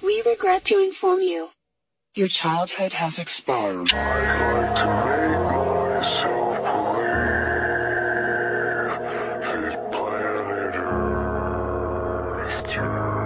We regret to inform you. Your childhood has expired. I'd like to make myself believe this planet Earth